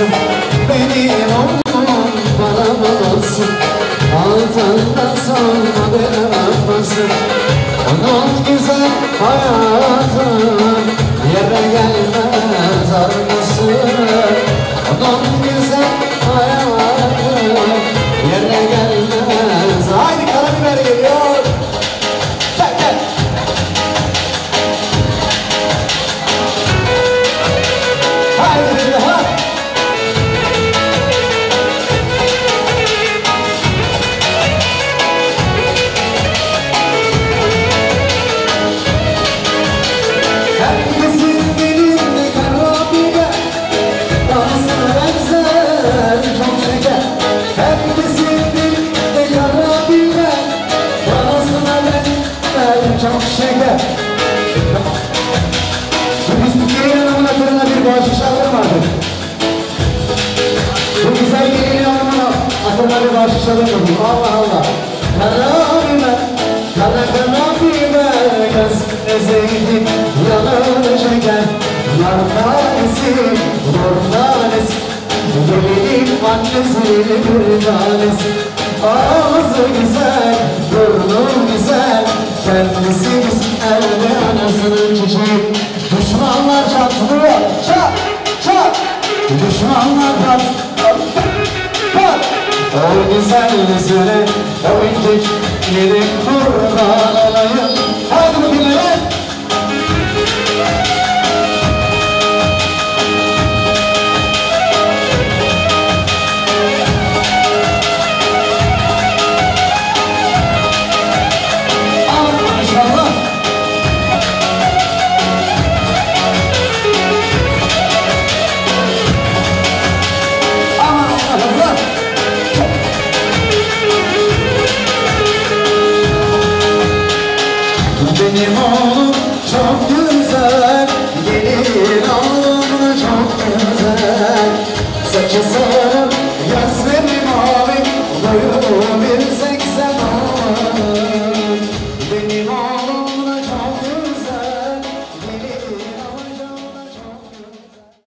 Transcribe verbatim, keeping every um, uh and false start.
olsun, benim oğlum bana olsun. Altından sonra beni yapmasın. Onun güzel hayatı yere gelmez armasın. Onun güzel hayatı yere gelmez. Haydi karabiber geliyor. Gel gel. Haydi bir daha. Herkesin dilinde karabiber, bazısına benzer çok şeker. Herkesin dilinde karabiber, bazısına benzer çok şeker. Bu gelin hanımın hatırına bir bahşiş alır vardı. Bu güzel gelin hanımın hatırına bir bahşiş alır mı? Allah Allah. Karabiber, kara karabiber, göz ezeydi yanır şeker. Nar tanesi, nur tanesi, gelinin annesi bir tanesi. Ağzı güzel, burnu güzel, kendisi güzel ve anasının çiçeği. Düşmanlar çatlıyor, çat, çat. Düşmanlar çatlıyor, çat. O güzel yüzüne, o incikleri kurban olayım. Haydi bu günler. Benim oğlum çok güzel, gelin oğlum çok güzel. Saçı sarı, gözleri mavi, boyu